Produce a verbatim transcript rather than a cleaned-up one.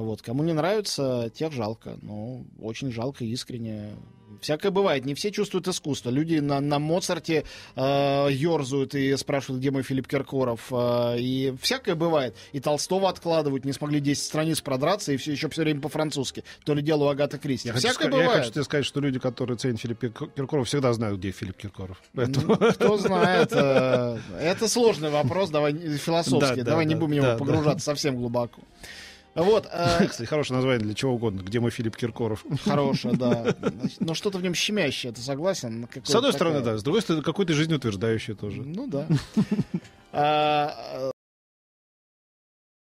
Вот. Кому не нравится, тех жалко. Ну, очень жалко, искренне. Всякое бывает. Не все чувствуют искусство. Люди на, на Моцарте э, ерзают и спрашивают, где мой Филипп Киркоров. Э, и всякое бывает. И Толстого откладывают. Не смогли десять страниц продраться, и все, еще все время по-французски. То ли дело у Агаты Кристи. Я Всякое хочу, бывает. Я хочу тебе сказать, что люди, которые ценят Филиппа Киркорова, всегда знают, где Филипп Киркоров. Поэтому... Ну, кто знает. Э, это сложный вопрос. Давай философский. Да, Давай да, не да, будем да, его погружаться да. совсем глубоко. Вот, э... Кстати, хорошее название для чего угодно. Где мой Филипп Киркоров? Хорошее, да. Но что-то в нем щемящее, ты согласен? С одной стороны, да. С другой стороны, какое-то жизнеутверждающее тоже. Ну да. А,